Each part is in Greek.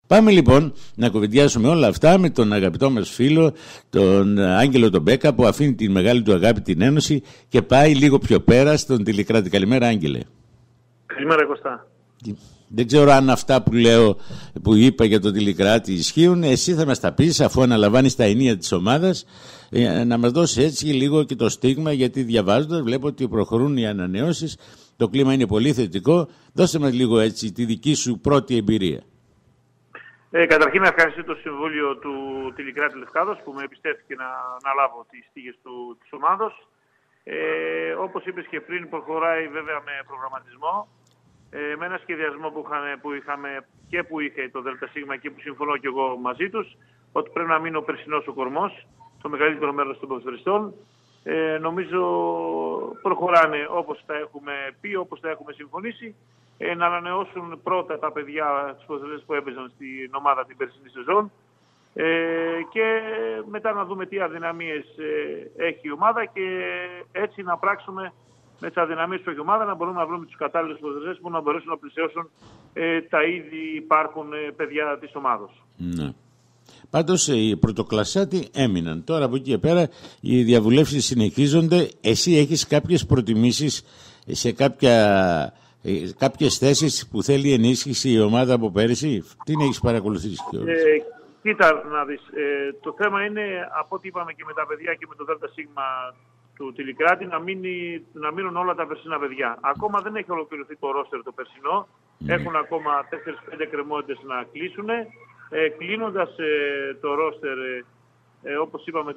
Πάμε λοιπόν να κουβεντιάσουμε όλα αυτά με τον αγαπητό μας φίλο, τον Άγγελο τον Μπέκα, που αφήνει τη μεγάλη του αγάπη την Ένωση και πάει λίγο πιο πέρα στον Τηλικράτη. Καλημέρα, Άγγελε. Καλημέρα, Κωστά. Δεν ξέρω αν αυτά που λέω, που είπα για τον Τηλικράτη ισχύουν. Εσύ θα μας τα πεις, αφού αναλαμβάνεις τα ενία της ομάδας, να μας δώσεις έτσι λίγο και το στίγμα, γιατί διαβάζοντας βλέπω ότι προχωρούν οι ανανεώσεις, το κλίμα είναι πολύ θετικό. Δώσε μας λίγο έτσι τη δική σου πρώτη εμπειρία. Καταρχήν να ευχαριστήσω το Συμβούλιο του Τηλικράτη Λευκάδος που με εμπιστεύτηκε να λάβω τις στίγες της ομάδος. Όπως είπες και πριν, προχωράει βέβαια με προγραμματισμό, με ένα σχεδιασμό που είχε το ΔΣ και που συμφωνώ και εγώ μαζί τους, ότι πρέπει να μείνει ο περσινός ο κορμός, το μεγαλύτερο μέρος των ποδοσφαιριστών. Νομίζω προχωράνε όπως τα έχουμε πει, όπως τα έχουμε συμφωνήσει. Να ανανεώσουν πρώτα τα παιδιά, τους ποδοσφαιριστές που έπαιζαν στην ομάδα την περσινή σεζόν, και μετά να δούμε τι αδυναμίες έχει η ομάδα και έτσι να πράξουμε με τις αδυναμίες που έχει η ομάδα, να μπορούμε να βρούμε τους κατάλληλους ποδοσφαιριστές που να μπορέσουν να πλησιώσουν τα ήδη υπάρχουν παιδιά της ομάδας. Ναι. Πάντως οι πρωτοκλασσάτοι έμειναν. Τώρα από εκεί και πέρα οι διαβουλεύσεις συνεχίζονται. Εσύ έχεις κάποιες προτιμήσεις σε κάποιες θέσεις που θέλει ενίσχυση η ομάδα από πέρυσι? Τι έχεις παρακολουθήσει κιόλας? Κοίτα να δεις, το θέμα είναι, από ό,τι είπαμε και με τα παιδιά και με το ΔΣ του Τηλικράτη, να μείνουν όλα τα περσινά παιδιά. Ακόμα δεν έχει ολοκληρωθεί το ρόστερ το περσινό. Έχουν ακόμα 4-5 κρεμότητες να κλείσουν. Κλείνοντας το ρόστερ, όπως είπαμε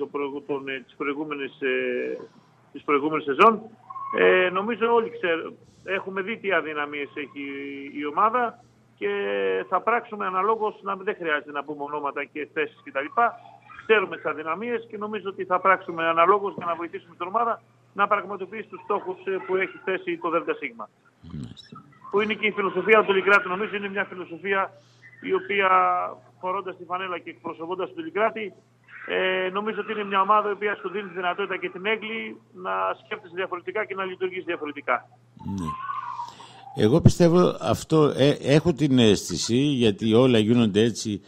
τις προηγούμενες σεζόν, νομίζω όλοι έχουμε δει τι αδυναμίες έχει η ομάδα και θα πράξουμε αναλόγως, δεν χρειάζεται να πούμε ονόματα και θέσεις κτλ. Ξέρουμε τις αδυναμίες και νομίζω ότι θα πράξουμε αναλόγως για να βοηθήσουμε την ομάδα να πραγματοποιήσει τους στόχους που έχει θέσει το ΔΣ. Που είναι και η φιλοσοφία του Τηλικράτη. Νομίζω είναι μια φιλοσοφία η οποία, φορώντας τη φανέλα και εκπροσωπώντας τον Τηλικράτη, νομίζω ότι είναι μια ομάδα η οποία σου δίνει τη δυνατότητα και την έγκλη να σκέφτεσαι διαφορετικά και να λειτουργείς διαφορετικά. Ναι. Εγώ πιστεύω αυτό, έχω την αίσθηση, γιατί όλα γίνονται έτσι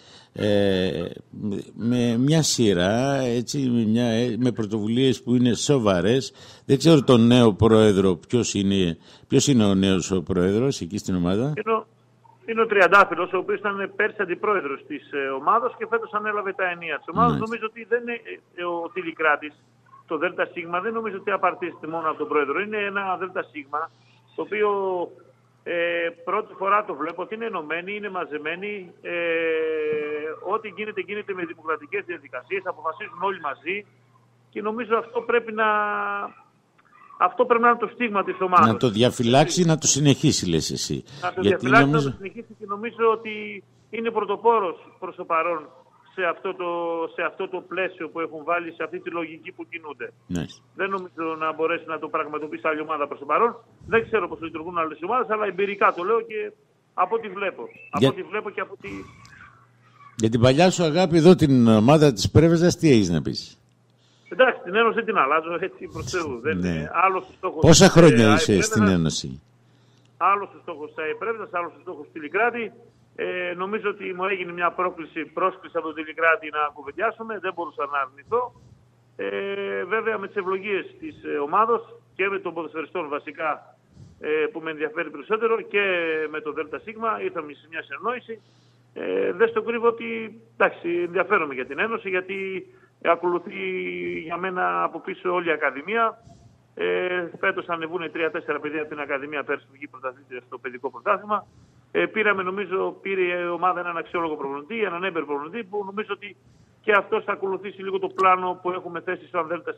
με μια σειρά, έτσι, με πρωτοβουλίες που είναι σοβαρές. Δεν ξέρω τον νέο πρόεδρο, ποιος είναι ο νέος ο πρόεδρος εκεί στην ομάδα? Είναι ο Τριαντάφυλλος, ο οποίος ήταν πέρσι αντιπρόεδρος της ομάδας και φέτος ανέλαβε τα ενία της ομάδας. Νομίζω ότι δεν είναι ο Τηλικράτης, το ΔΣ, δεν νομίζω ότι απαρτίζεται μόνο από τον πρόεδρο. Είναι ένα ΔΣ το οποίο πρώτη φορά το βλέπω ότι είναι ενωμένοι, είναι μαζεμένοι. Ό,τι γίνεται με δημοκρατικές διαδικασίες, αποφασίζουν όλοι μαζί και νομίζω αυτό πρέπει να είναι το στίγμα της ομάδας. Να το διαφυλάξει, να το συνεχίσει, λες εσύ. Να το διαφυλάξει, να το συνεχίσει και νομίζω ότι είναι πρωτοπόρος προς το παρόν σε αυτό το πλαίσιο που έχουν βάλει, σε αυτή τη λογική που κινούνται. Ναι. Δεν νομίζω να μπορέσει να το πραγματοποιήσει άλλη ομάδα προς το παρόν. Δεν ξέρω πώς λειτουργούν άλλες ομάδες, αλλά εμπειρικά το λέω και από ό,τι βλέπω. Για την παλιά σου αγάπη εδώ, την ομάδα της Πρέβεζας, τι έχεις να πεις? Εντάξει, την Ένωση την αλλάζω έτσι προς Θεού. Ναι. Στόχος, πόσα χρόνια είσαι στην Ένωση? Άλλος ο στόχος της Πρέβεζας, άλλος ο στόχος του Τηλικράτη. Νομίζω ότι μου έγινε μια πρόσκληση από τον Τηλικράτη να κουβεντιάσουμε, δεν μπορούσα να αρνηθώ. Βέβαια με τις ευλογίες της ομάδος και με τον ποδοσφαιριστών βασικά που με ενδιαφέρει περισσότερο και με το ΔΣ ήρθαμε σε μια συνεννόηση. Δεν στο κρύβω ότι ενδιαφέρομαι για την Ένωση, γιατί ακολουθεί για μένα από πίσω όλη η Ακαδημία. Φέτος ανεβούν 3-4 παιδιά από την Ακαδημία, πέρσι βγήκε πρωταθλήτρια στο παιδικό πρωτάθλημα. Πήρε η ομάδα έναν αξιόλογο προπονητή, έναν έμπειρο προπονητή, που νομίζω ότι και αυτός θα ακολουθήσει λίγο το πλάνο που έχουμε θέσει σαν ΔΣ.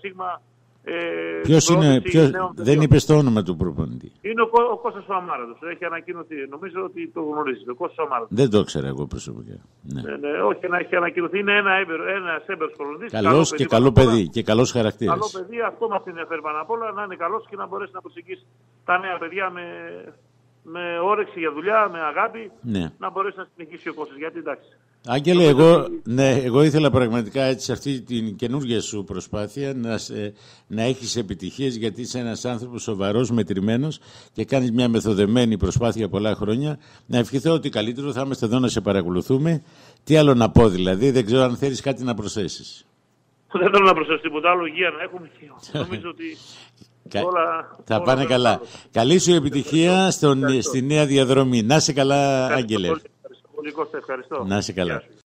Δεν είπες το όνομα του προπονητή? Είναι ο Κώστας ο Αμάραντος. Έχει ανακοινωθεί. Νομίζω ότι το γνωρίζετε. Ο Κώστας ο Αμάραντος. Δεν το ξέρα εγώ προσωπικά. Ναι. Όχι, να έχει ανακοινωθεί. Είναι ένας έμπειρος προπονητής. Καλός και καλό παιδί και καλός χαρακτήρας. Καλό παιδί, αυτό μας ενδιαφέρει πάνω απ' όλα, να είναι καλός και να μπορέσει να προσεγγίσει τα νέα παιδιά με όρεξη για δουλειά, με αγάπη, Ναι. να μπορέσει να συνεχίσει ο Κώστας. Γιατί εντάξει. Άγγελε, εγώ ήθελα πραγματικά έτσι σε αυτή την καινούργια σου προσπάθεια να έχεις επιτυχίες, γιατί είσαι ένας άνθρωπος σοβαρός, μετρημένος και κάνεις μια μεθοδεμένη προσπάθεια πολλά χρόνια. Να ευχηθώ ότι καλύτερο, θα είμαστε εδώ να σε παρακολουθούμε. Τι άλλο να πω δηλαδή, δεν ξέρω αν θέλεις κάτι να προσθέσεις. Δεν θέλω να προσθέσω τίποτα άλλο, υγεία να έχουμε και νομίζω ότι θα πάνε καλά. Καλή σου επιτυχία στη νέα διαδρομή. Να είσαι καλά, Άγγελε. Ευχαριστώ. Να είσαι καλά.